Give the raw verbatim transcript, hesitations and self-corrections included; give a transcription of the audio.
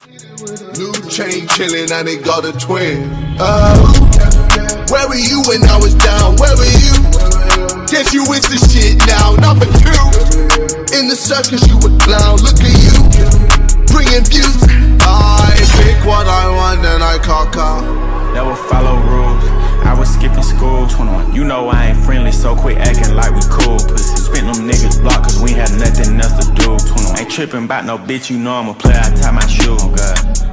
New chain chillin' and they got a twin. Uh, where were you when I was down? Where were you? Guess you with the shit now. Number two, in the circus you a clown. Look at you, bringing views. I pick what I want and I cock out. Never follow rules. I was skipping school. twenty-one. You know I ain't friendly, so quit acting like we cool. Pussy spent them niggas block cause we had nothing else to do. twenty-one. Ain't tripping about no bitch, you know I'm a player. I tie my shoe. Oh God.